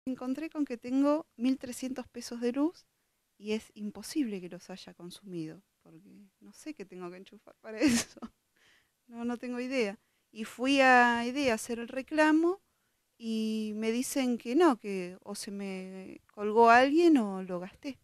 Encontré con que tengo 1.300 pesos de luz y es imposible que los haya consumido, porque no sé qué tengo que enchufar para eso. No, no tengo idea. Y fui a IDEA a hacer el reclamo y me dicen que no, que o se me colgó alguien o lo gasté.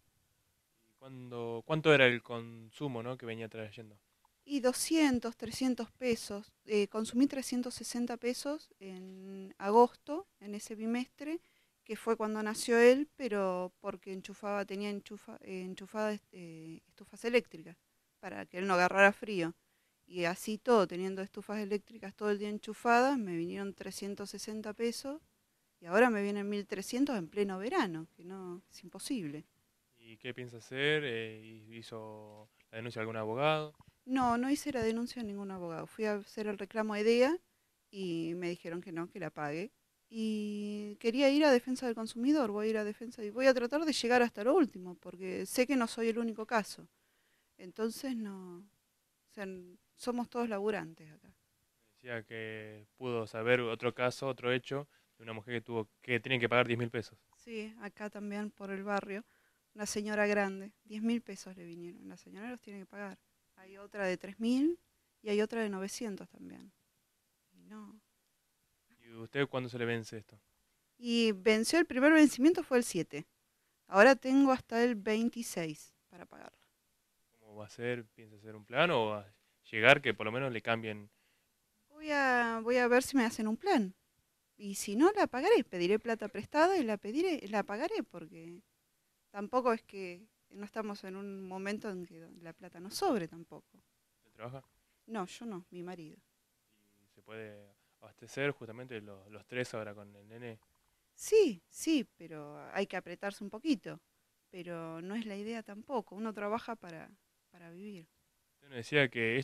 ¿Cuánto era el consumo, ¿no? que venía trayendo? Y 200, 300 pesos. Consumí 360 pesos en agosto, en ese bimestre, que fue cuando nació él, pero porque tenía enchufadas estufas eléctricas para que él no agarrara frío. Y así todo, teniendo estufas eléctricas todo el día enchufadas, me vinieron 360 pesos y ahora me vienen 1.300 en pleno verano, que no, es imposible. ¿Y qué piensa hacer? ¿Hizo la denuncia a algún abogado? No, no hice la denuncia a ningún abogado. Fui a hacer el reclamo a IDEA y me dijeron que no, que la pague. Y quería ir a defensa del consumidor, voy a ir a defensa y voy a tratar de llegar hasta lo último, porque sé que no soy el único caso. Entonces no, o sea, somos todos laburantes acá. Decía que pudo saber otro caso, otro hecho, de una mujer que tenía que pagar 10.000 pesos. Sí, acá también por el barrio, una señora grande, 10.000 pesos le vinieron. La señora los tiene que pagar. Hay otra de 3.000 y hay otra de 900 también. Y no. ¿Y usted cuándo se le vence esto? Y venció el primer vencimiento fue el 7. Ahora tengo hasta el 26 para pagarla. ¿Cómo va a ser? ¿Piensa hacer un plan o va a llegar que por lo menos le cambien? Voy a ver si me hacen un plan. Y si no, la pagaré. Pediré plata prestada y la pagaré porque tampoco es que no estamos en un momento en que la plata no sobre tampoco. ¿Usted trabaja? No, yo no, mi marido. Y se puede abastecer justamente los tres ahora con el nene. Sí, sí, pero hay que apretarse un poquito. Pero no es la idea tampoco. Uno trabaja para vivir. Usted nos decía que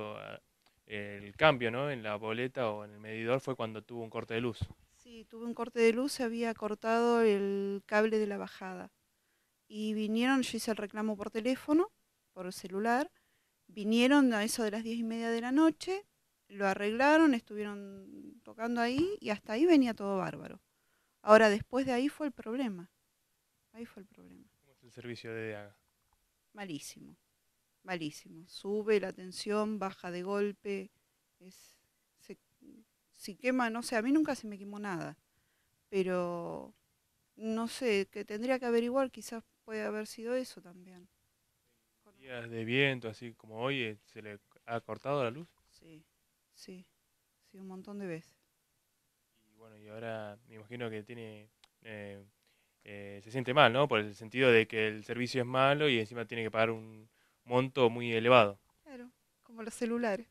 el cambio, ¿no? en la boleta o en el medidor fue cuando tuvo un corte de luz. Sí, tuve un corte de luz, se había cortado el cable de la bajada. Y vinieron, yo hice el reclamo por teléfono, por el celular, vinieron a eso de las 10:30 de la noche, lo arreglaron, estuvieron tocando ahí y hasta ahí venía todo bárbaro. Ahora, después de ahí fue el problema, ahí fue el problema. ¿Cómo es el servicio de DEAGA? Malísimo, malísimo. Sube la tensión, baja de golpe, es, se, si quema, no sé, a mí nunca se me quemó nada, pero no sé, que tendría que averiguar, quizás puede haber sido eso también. Días de viento, así como hoy, se le ha cortado la luz. Sí, sí, sí, un montón de veces. Y bueno, y ahora me imagino que eh, se siente mal, ¿no? Por el sentido de que el servicio es malo y encima tiene que pagar un monto muy elevado. Claro, como los celulares.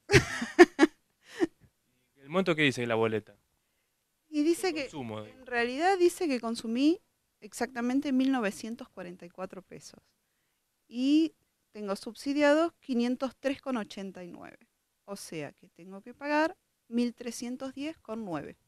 ¿El monto que dice la boleta? Y El dice que, consumo, digo. en realidad dice que consumí exactamente 1.944 pesos. Y tengo subsidiados 503,89. O sea que tengo que pagar 1.310,9.